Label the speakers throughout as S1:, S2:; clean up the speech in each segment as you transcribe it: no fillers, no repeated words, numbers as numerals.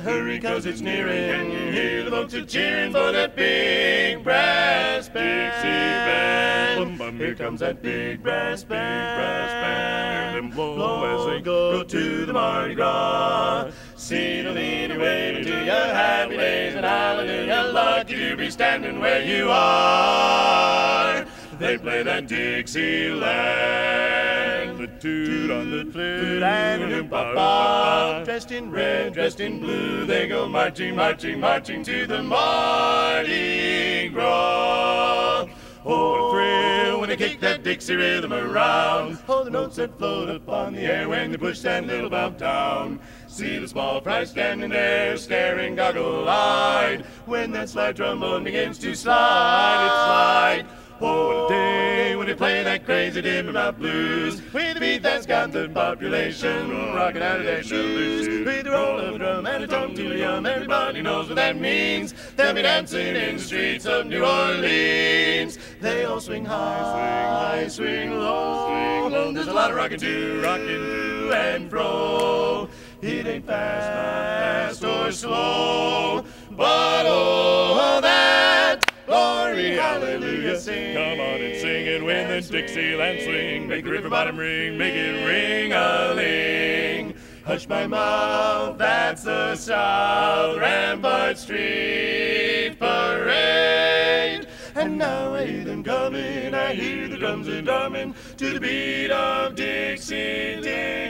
S1: hurry 'cause it's nearing. And you hear the folks are cheering for that big brass band. Dixie band. Here comes that big brass band. Hear them blow as they go to the Mardi Gras. See the leader waving to you, happy days and hallelujah, lucky to be standing where you are. They play that Dixieland, the toot on the flute and a papa. Dressed in red, dressed in blue, they go marching, marching, marching to the Mardi Gras. Oh, a thrill when they kick that Dixie rhythm around. Oh, the notes that float upon the air when they push that little bump down. See the small fry standing there, staring goggle-eyed. When that slide trombone begins to slide, it slide. Oh, what a day when they play that crazy dim-about blues, with a beat that's got the population rocking out of their shoes. With a roll of a drum and a tom-toodle-yum, everybody knows what that means. They'll be dancing in the streets of New Orleans. They all swing high, swing low. There's a lot of rocking to and fro. It ain't fast or slow, but oh, that glory, hallelujah, sing. Come on and sing it when the Dixieland swing. Make the river bottom ring, make it ring-a-ling. Hush my mouth, that's the South Rampart Street Parade. And now I hear them coming, I hear the drums a drumming to the beat of Dixie,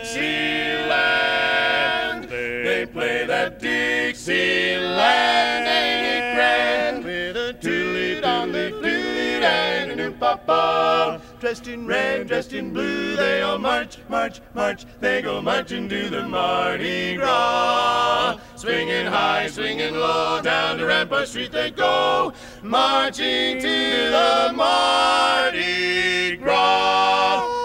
S1: Dixieland. They play that Dixieland, ain't it grand? With a toot on the flute and a new papa. Dressed in red, dressed in blue, they all march, march, march. They go marching to the Mardi Gras. Swinging high, swinging low, down to Rampart Street they go, marching to the Mardi Gras.